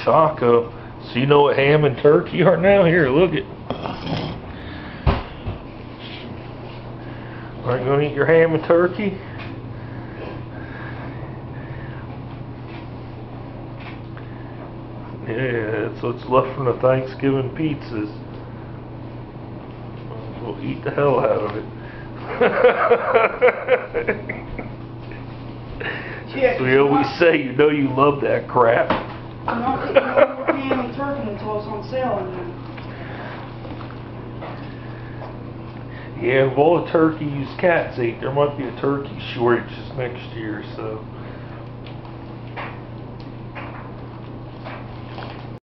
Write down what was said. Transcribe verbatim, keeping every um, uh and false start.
Chocco. So you know what ham and turkey are now? Here, look it. Are you gonna eat your ham and turkey? Yeah, that's what's left from the Thanksgiving pizzas. We'll eat the hell out of it. Yeah, So we always say, you know you love that crap. I'm not eating no more ham and turkey until it's on sale in there. Yeah, of all the turkeys cats ate, there might be a turkey shortage this next year, so.